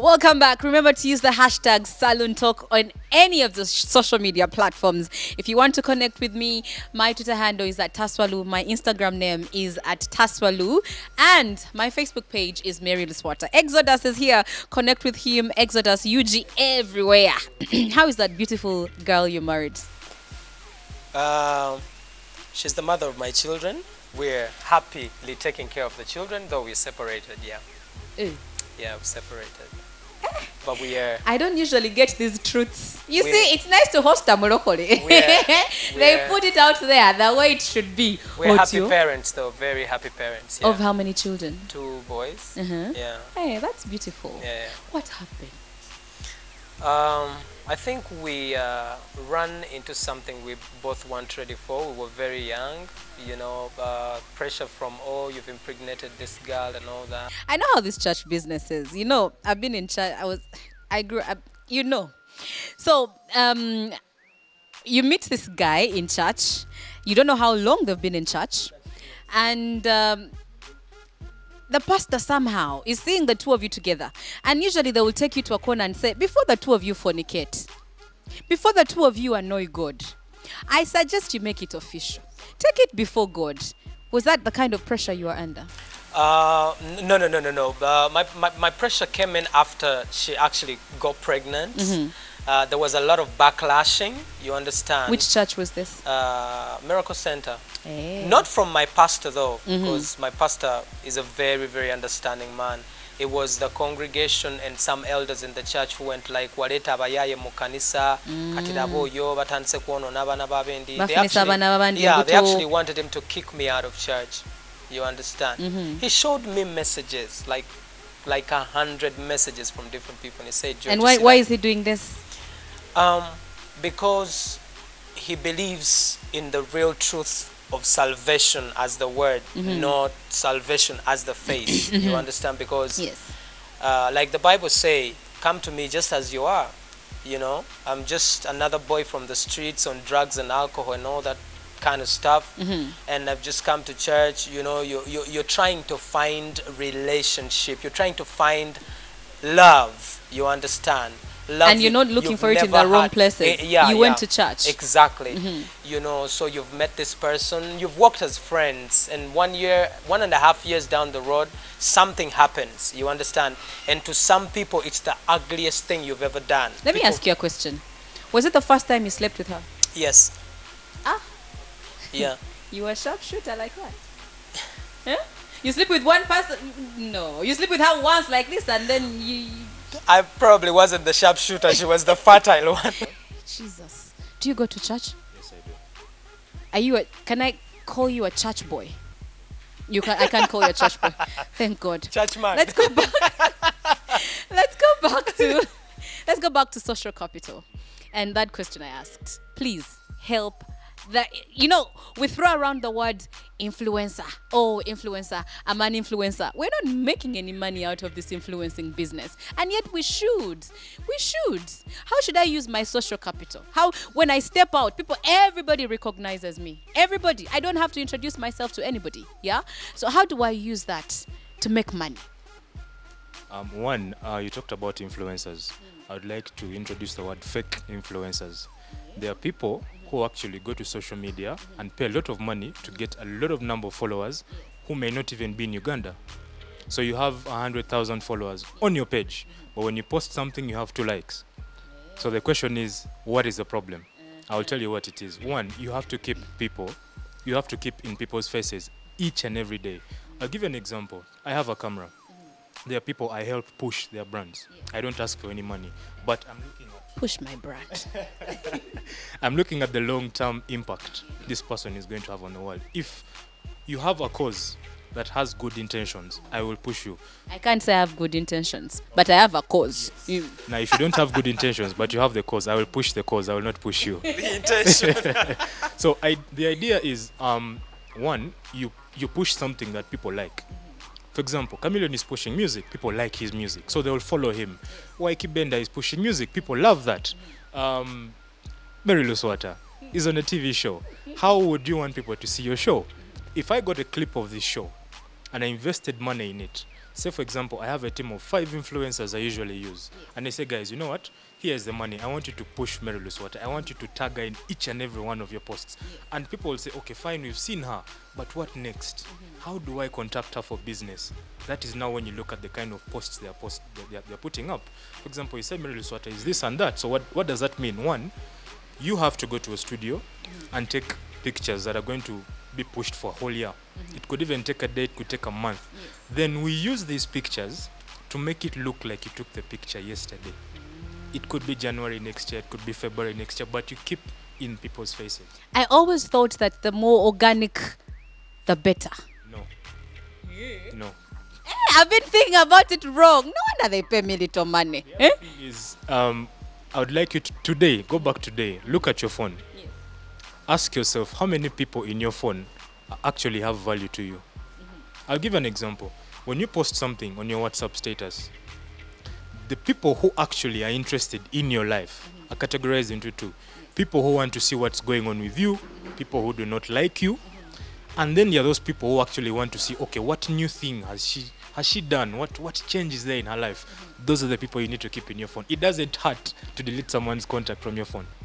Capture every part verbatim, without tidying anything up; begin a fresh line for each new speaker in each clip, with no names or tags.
Welcome back. Remember to use the hashtag Saloon Talk on any of the sh- social media platforms. If you want to connect with me, my Twitter handle is at Taswalu. My Instagram name is at Taswalu. And my Facebook page is Mary Luswata. Exodus is here. Connect with him. Exodus U G everywhere. How is that beautiful girl you married?
Um, she's the mother of my children. We're happily taking care of the children, though we're separated, yeah.
Eh.
Yeah, we're separated. But we are...
I don't usually get these truths. You
We're-
see, it's nice to host a Morocco. They
we're-
put it out there the way it should be.
We're happy
Otio.
parents, though. Very happy parents, yeah.
Of how many children?
Two boys.
Uh-huh.
Yeah,
Hey, that's beautiful.
yeah, yeah.
What happened?
Um, I think we uh, ran into something we both weren't ready for. We were very young, you know, uh, pressure from, oh, you've impregnated this girl and all that.
I know how this church business is. You know, I've been in church. I was, I grew up, you know. So, um, you meet this guy in church. You don't know how long they've been in church. And um, the pastor somehow is seeing the two of you together. And usually they will take you to a corner and say, before the two of you fornicate, before the two of you annoy God, I suggest you make it official. Take it before God. Was that the kind of pressure you were under?
Uh, n- no, no, no, no, no. Uh, my, my, my pressure came in after she actually got pregnant.
Mm-hmm.
Uh, there was a lot of backlashing, you understand.
Which church was this?
Uh, Miracle Center.
Eh.
Not from my pastor, though,
Mhm.
because my pastor is a very, very understanding man. It was the congregation and some elders in the church who went like, waleta abayaye mu kanisa, katirabo yo batandise kuonona abana b'abendi. They
Bafunisa
actually-
abana b'abandi
Yeah, they
embuto.
actually wanted him to kick me out of church. You understand?
Mhm.
He showed me messages, like like a hundred messages from different people. And he said, "George,
And
you
why,
see
why
that?"
is he doing this?
Um, because he believes in the real truth of salvation as the word, not salvation as the faith. You understand? Because,
Yes.
uh, like the Bible say, come to me just as you are. You know, I'm just another boy from the streets on drugs and alcohol and all that kind of stuff. And I've just come to church. You know, you you you're trying to find relationship. You're trying to find love. You understand? Love
And you're
you-
not looking
you've
for it in
never
the wrong
had.
places.
Eh, yeah,
You went
yeah.
to church.
Exactly. You know, so you've met this person, you've worked as friends, and one year, one and a half years down the road, something happens. You understand? And to some people, it's the ugliest thing you've ever done.
Let me
People-
ask you a question. Was it the first time you slept with her?
Yes.
Ah.
Yeah.
You were a sharpshooter like that? Huh? You sleep with one person? No. You sleep with her once like this and then you... you-
I probably wasn't the sharpshooter. She was the fertile one.
Jesus. Do you go to church?
Yes, I do.
Are you a... Can I call you a church boy? You can, I can't call you a church boy. Thank God.
Church man.
Let's go back. let's go back to let's go back to social capital, and that question I asked. Please help. That you know we throw around the word influencer. Oh, influencer! I'm an influencer. We're not making any money out of this influencing business, and yet we should. We should. How should I use my social capital? How when I step out, people, everybody recognizes me. Everybody. I don't have to introduce myself to anybody. Yeah. So how do I use that to make money?
Um, one, uh, you talked about influencers. I would like to introduce the word fake influencers. There are people who actually go to social media and pay a lot of money to get a lot of number of followers who may not even be in Uganda. So you have one hundred thousand followers on your page, but when you post something, you have two likes. So the question is, what is the problem? I will tell you what it is. One, you have to keep people, you have to keep in people's faces each and every day. I'll give you an example. I have a camera. There are people I help push their brands. I don't ask for any money, but I'm looking at
Push my brand.
I'm looking at the long-term impact this person is going to have on the world. If you have a cause that has good intentions, I will push you.
I can't say I have good intentions, but I have a cause. You,
Now, if you don't have good intentions, but you have the cause, I will push the cause. I will not push you.
The intention.
So I, the idea is, um, one, you, you push something that people like. For example, Chameleon is pushing music. People like his music, so they will follow him. Waiki Benda is pushing music. People love that. Um, Mary Luswata is on a T V show. How would you want people to see your show? If I got a clip of this show and I invested money in it, Say, for example, I have a team of five influencers I usually use. And I say, guys, you know what? Here's the money. I want you to push Mary Luswata. I want you to tag her in each and every one of your posts. And people will say, okay, fine, we've seen her. But what next? How do I contact her for business? That is now when you look at the kind of posts they are, post, they are, they are putting up. For example, you say Mary Luswata is this and that. So what, what does that mean? One, you have to go to a studio and take pictures that are going to be pushed for a whole year. Mm-hmm. It could even take a day, it could take a month. Yes. Then we use these pictures to make it look like you took the picture yesterday. Mm. It could be January next year, it could be February next year, but you keep in people's faces.
I always thought that the more organic, the better.
No. Yeah. No.
Hey, I've been thinking about it wrong. No wonder they pay me little money.
The
eh?
other thing is, um, I would like you to today, go back today, look at your phone. Yes. Ask yourself how many people in your phone actually have value to you. Mm-hmm. I'll give an example. When you post something on your WhatsApp status, the people who actually are interested in your life mm-hmm. are categorized into two. People who want to see what's going on with you, people who do not like you, mm-hmm. and then there are those people who actually want to see, okay, what new thing has she has she done? What what change is there in her life? Mm-hmm. Those are the people you need to keep in your phone. It doesn't hurt to delete someone's contact from your phone.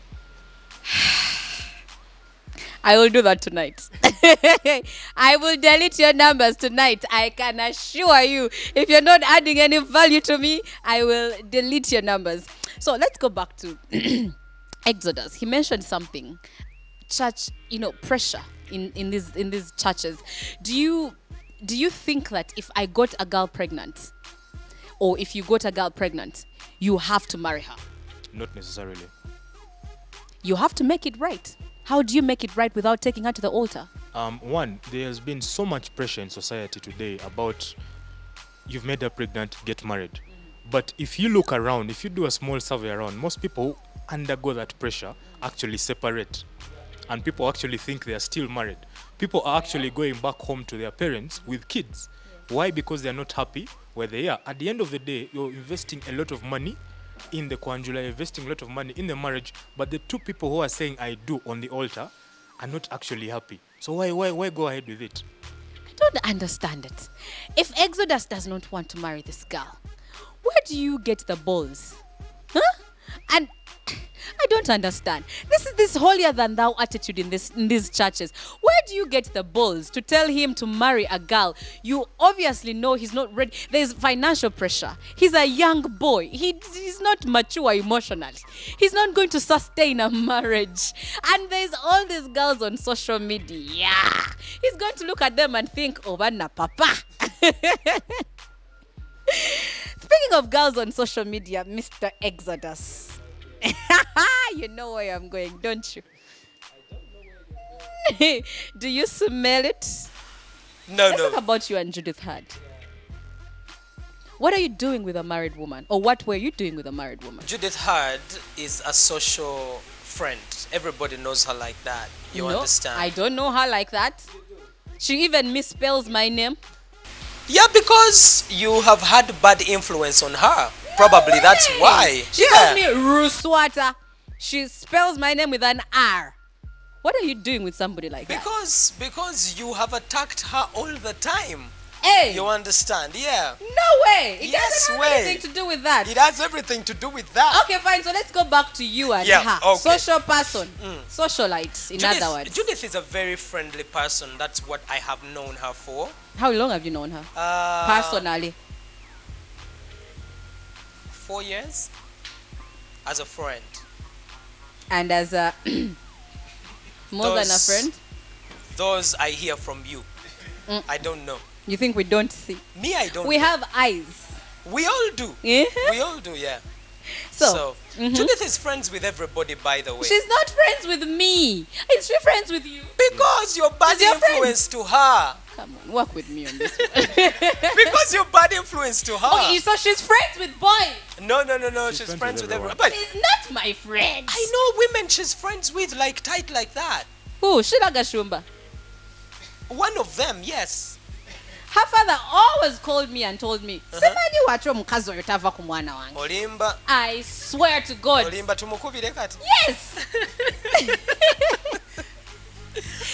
I will do that tonight. I will delete your numbers tonight. I can assure you, if you're not adding any value to me, I will delete your numbers. So let's go back to Exodus. He mentioned something, church, you know, pressure in, in these in these churches. Do you do you think that if I got a girl pregnant, or if you got a girl pregnant, you have to marry her?
Not necessarily.
You have to make it right. How do you make it right without taking her to the altar?
Um, one, there has been so much pressure in society today about you've made her pregnant, get married. Mm. But if you look around, if you do a small survey around, most people who undergo that pressure actually separate. And people actually think they are still married. People are actually going back home to their parents with kids. Why? Because they are not happy where they are. At the end of the day, you're investing a lot of money in the conjugal, investing a lot of money in the marriage, but the two people who are saying I do on the altar are not actually happy. So why why why go ahead with it?
I don't understand it. If Exodus does not want to marry this girl, where do you get the balls? Huh? And I don't understand. This is this holier than thou attitude in this in these churches. Where do you get the balls to tell him to marry a girl? You obviously know he's not ready. There's financial pressure. He's a young boy. He, he's not mature emotionally. He's not going to sustain a marriage. And there's all these girls on social media. Yeah. He's going to look at them and think, oh, bana papa. Speaking of girls on social media, Mister Exodus. You know where I'm going, don't you? I don't know where you're going. Do you smell it?
No,
Let's
no.
talk about you and Judith Hard. What are you doing with a married woman? Or what were you doing with a married woman?
Judith Hard is a social friend. Everybody knows her like that. You
no,
understand?
I don't know her like that. She even misspells my name.
Yeah, because you have had bad influence on her. Probably no that's why.
She
yeah.
calls me Ruswata. She spells my name with an R. What are you doing with somebody like
because,
that?
Because you have attacked her all the time.
Hey.
You understand? Yeah.
No way. It
yes,
doesn't have
way.
anything to do with that.
It has everything to do with that.
Okay, fine. So let's go back to you and
yeah,
her.
Okay.
Social person. Mm. Socialite, in
Judith,
other words.
Judith is a very friendly person. That's what I have known her for.
How long have you known her?
Uh,
Personally.
Four years. As a friend.
And as a... more
those,
than a friend?
Those I hear from you. Mm. I don't know.
You think we don't see?
Me, I don't
We
know.
have eyes.
We all do.
Yeah?
We all do, yeah.
So,
so
mm-hmm.
Judith is friends with everybody, by the way.
She's not friends with me. Is she friends with you?
Because you're bad influence to her.
Come on, work with me on this one.
Because you're bad influence to her.
Okay, so she's friends with boys.
No, no, no, no. She's,
she's
friends,
friends
with
with
everyone.
everyone.
But
she's not my friend.
I know women she's friends with, like tight like that.
Who? Shiraga Shumba.
One of them, yes.
Her father always called me and told me,
Uh-huh.
Semani wacho mukazi oyo tava ku mwana wange.
Olimba.
I swear to God.
Olimba tumukubire kati.
Yes.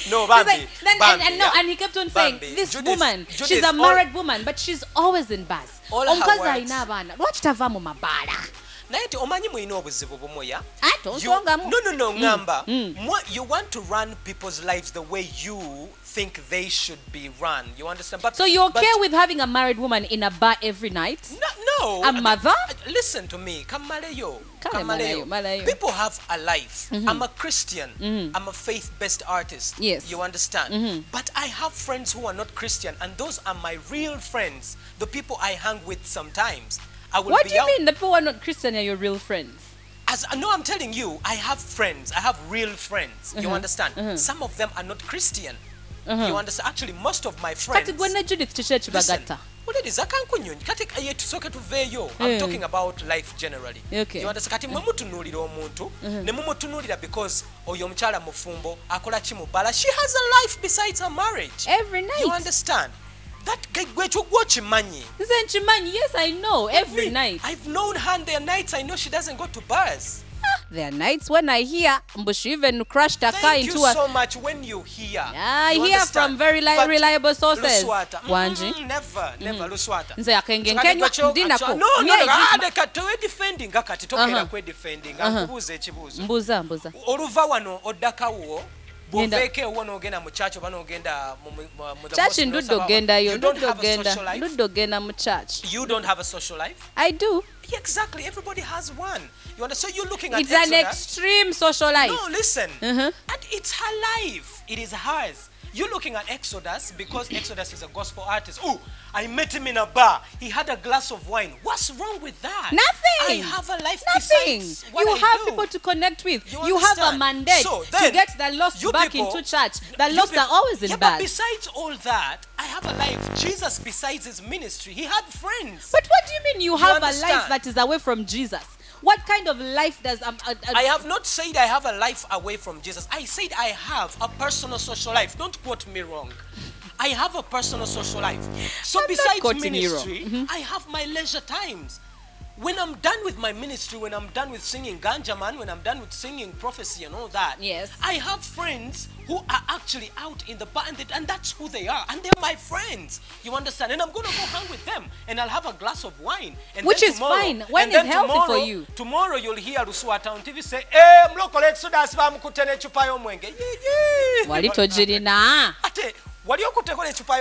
No,
He's
Bambi.
like, then, and,
Bambi,
and no,
yeah.
and he kept on saying,
Bambi.
this
Judith,
woman,
Judith,
she's a
all-
married woman, but she's always in bars.
All her
Omukazi
words.
alina abaana. Lwaki tava mu mabaala?
naye nti omanyi mulina obuzibu bumu ya
Ah,
You-
tonsongamu.
no no no ngamba Mwa- you want to run people's lives the way you think they should be run, you understand, but
So you're okay
but,
with having a married woman in a bar every night?
no, no
A mother?
listen to me kamaleyo
Kale malayo, malayo.
people have a life. I'm a Christian. I'm a faith-based artist.
Yes.
You understand? But I have friends who are not Christian, and those are my real friends, the people I hang with sometimes. I will
What
be
do you
out-
mean the people who are not Christian are your real friends?
As no, I'm telling you, I have friends. I have real friends. You understand? Some of them are not Christian. You understand? Actually, most of my friends.
Kati gwe ne Judith kiki ekibagatta?
Uliriza kankunyonyi kati ye tusooke tuveeyo. I'm
Eh.
talking about life generally.
Okay.
You understand? Kati mwe mutunuulira omuntu ne mumutunuulira because oyo omukyala mufumbo akola ki mu bbala. She has a life besides her marriage.
Every night.
You understand? That gwe ekyo gwokimanyi.
Nze nkimanyi, yes, I know. Every night.
I've known her and there are nights I know she doesn't go to bars.
There are nights when I hear Mbu, she even crashed a car
Thank
into
you
a...
so much when you hear.
I
You
hear
understand?
from very li-
But
reliable sources.
Luswata,
Wanji.
mm, never, never Luswata.
Nze akenge
So kati
nkenywa
gwe kyo-
ndinako.
no, no,
Nye
no,
egi-
ah, leka towe defending kati tokera
Aha.
kwe defending nkubuuza ekibuuzo.
Mbuza, mbuza.
Oluva wano oddakawo
Ngenda-
bw'oveeko ewo n'ogenda mu church oba n'ogenda mu- mu- mu the
Church
mosque
ndudde
n'osaba-
ogendayo,
You don't
ndudde
have a social
ogenda,
life?
ndudde ogenda mu church.
You don't have a social life?
I do.
Yeah, exactly. Everybody has one. You understand? So you're looking at
It's an
Exodus.
extreme social life.
No, listen.
Mhm.
And it's her life. It is hers. You're looking at Exodus because Exodus is a gospel artist. Oh, I met him in a bar. He had a glass of wine. What's wrong with that?
Nothing.
I have a life
Nothing.
besides what
You
I
have
do.
people to connect with.
You
You, have a
understand?
mandate
So
to
then,
get the lost
you
back
people-
into church. The
You
lost
people-
are always in
yeah, but
bars.
besides all that, I have a life. Jesus, besides his ministry, he had friends.
But what do you mean you have a life
understand?
that is away from Jesus? What kind of life does um, uh, uh,
I have not said I have a life away from Jesus. I said I have a personal social life. Don't quote me wrong. I have a personal social life. So
I'm not
besides
quoting you wrong.
ministry, I have my leisure times. When I'm done with my ministry, when I'm done with singing Ganja Man, when I'm done with singing prophecy and all that,
Yes.
I have friends who are actually out in the bar, and, they, and that's who they are, and they're my friends. You understand? And I'm gonna go hang with them, and I'll have a glass of wine. And
Which
then
is
tomorrow-
fine. Wine
and then
is healthy for
tomorrow-
you.
Tomorrow you'll hear Luswata on T V say, "Eh, mlokole Exodus bamukutte n'eccupa y'omwenge." Yee, yee.
wali togirina?
Ate wali okutteko n'eccupa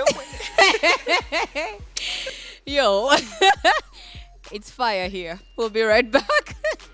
y'omwenge?
Yo, it's fire here. We'll be right back.